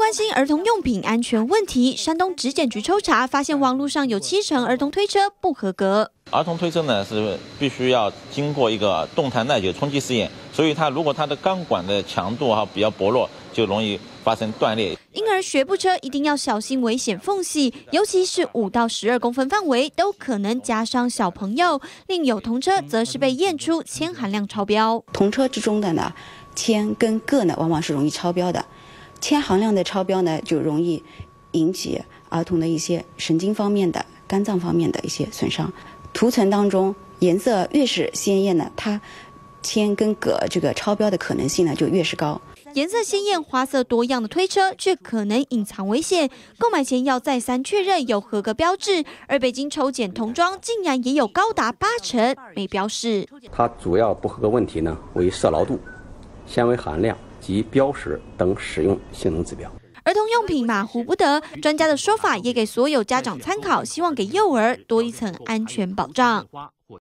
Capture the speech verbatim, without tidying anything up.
关心儿童用品安全问题，山东质检局抽查发现，网络上有七成儿童推车不合格。 儿童推车呢是必须要经过一个动态耐久冲击试验，所以它如果它的钢管的强度哈比较薄弱，就容易发生断裂。 婴儿学步车一定要小心危险缝隙，尤其是五到十二公分范围都可能加伤小朋友。另有童车则是被验出铅含量超标。 童车之中的呢，铅跟铬呢往往是容易超标的，铅含量的超标呢就容易引起儿童的一些神经方面的、肝脏方面的一些损伤。涂层当中颜色越是鲜艳呢，它铅跟铬这个超标的可能性呢就越是高。 颜色鲜艳、花色多样的推车，却可能隐藏危险。购买前要再三确认有合格标志。而北京抽检童装竟然也有高达八成没标示。 它主要不合格问题呢为色牢度、纤维含量及标识等使用性能指标。 儿童用品马虎不得，专家的说法也给所有家长参考，希望给幼儿多一层安全保障。